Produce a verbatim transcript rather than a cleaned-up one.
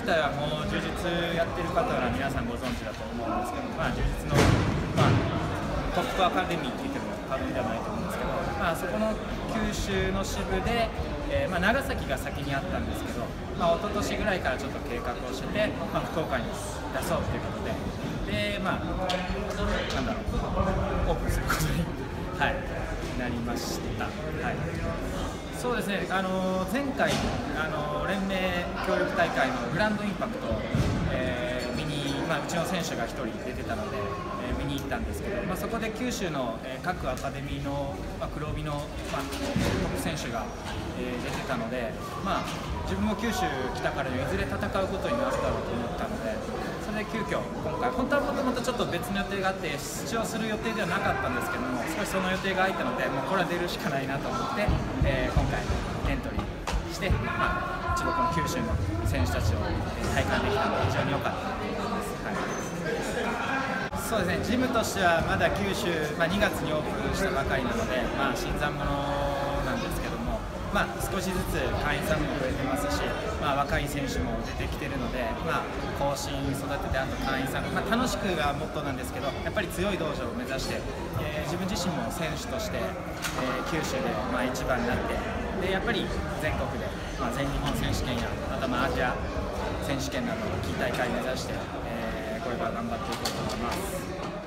体はもう柔術やってる方は皆さんご存知だと思うんですけど、まあ、柔術の、まあ、トップアカデミーって言っても過言ではないと思うんですけど、まあ、そこの九州の支部で、えーまあ、長崎が先にあったんですけど、まあ、一昨年ぐらいからちょっと計画をしてて、まあ、福岡に出そうということで、で、まあ、なんだろう、オープンすることに、はい、なりました。はい、そうですね、あの前回、あの連盟協力大会のグランドインパクト、えー、見に、まあ、うちの選手がひとり出てたので、えー、見に行ったんですけど、まあ、そこで九州の、えー、各アカデミーの、まあ、黒帯の、まあ、トップ選手が、えー、出てたので、まあ、自分も九州来たからにはいずれ戦うことになるだろうと思ったので、それで急遽今回、本当はもともとちょっと別の予定があって出場する予定ではなかったんですけども、少しその予定が空いたので、もうこれは出るしかないなと思って、えー、今回エントリーして、まあ、一度この九州の選手たちを体感できたので非常に良かったと思います。はい、そうですね、ジムとしてはまだ九州、まあ、にがつにオープンしたばかりなので、まあ、新参者なんですけども、まあ、少しずつ会員さんも増えてますし、まあ、若い選手も出てきているので、まあ、後進育てて、あと会員さん、まあ、楽しくがモットーなんですけど、やっぱり強い道場を目指して、えー、自分自身も選手として、えー、九州で、まあ、一番になって、でやっぱり全国で、まあ、全日本選手権や、またまあアジア選手権などのキー大会目指して、えー、これから頑張っていこうと思います。